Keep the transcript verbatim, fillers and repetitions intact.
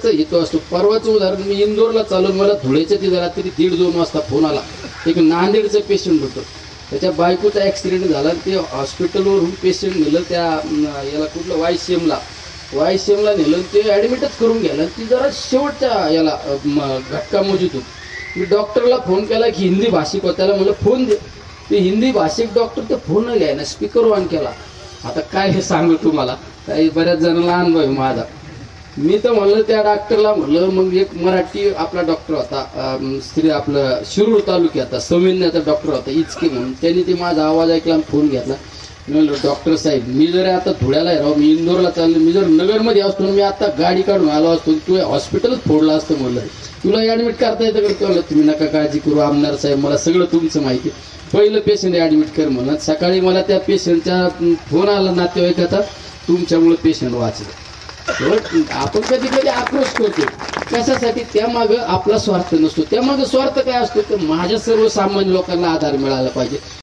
येतो असतो. परवाचं उदाहरण, मी इंदोरला चालून मला धुळ्याच्या तिथे रात्री दीड दोन वाजता फोन आला. एक नांदेडचं पेशंट होतं, त्याच्या बायकोचा ॲक्सिडेंट झाला. ते हॉस्पिटलवरून पेशंट नेलं त्या याला कुठलं वाय सी एमला वाय सी एमला नेलं. ते ॲडमिटच करून घ्यायला. ती जरा शेवटच्या याला घटका मोजित होती. मी डॉक्टरला फोन केला की हिंदी भाषिक होता, त्याला म्हणलं फोन दे. ते हिंदी भाषिक डॉक्टर ते फोन घ्यायला, स्पीकर ऑन केला. आता काय हे सांगू तुम्हाला, काही बऱ्याच जणांना अनुभव आहे माझा. मी तर म्हणलं त्या डॉक्टरला, म्हणलं मग एक मराठी आपला डॉक्टर होता, स्त्री आपलं शिरूर तालुक्यात सौमिन्याचा डॉक्टर होता इचके म्हणून. त्यांनी ते माझा आवाज ऐकला आणि फोन घेतला. मी म्हणलं डॉक्टर साहेब, मी जर आता धुळ्याला राहू, मी इंदोरला चाललो, मी जर नगरमध्ये असतो, मी आता गाडी काढून आलो असतो, तू हॉस्पिटलच फोडला असतं. म्हणलं तुला ॲडमिट करता येतं का? म्हणलं तुम्ही नका काळजी करू आमदार साहेब, मला सगळं तुमचं माहिती. पहिलं पेशंट ॲडमिट कर म्हणत. सकाळी मला त्या पेशंटचा फोन आला नातेवाईकाचा, तुमच्यामुळे पेशंट वाचलं. आपण कधी कधी आक्रोश करतो कशासाठी, त्यामागं आपला स्वार्थ नसतो. त्यामागं स्वार्थ काय असतो तर माझ्या सर्वसामान्य लोकांना आधार मिळाला पाहिजे.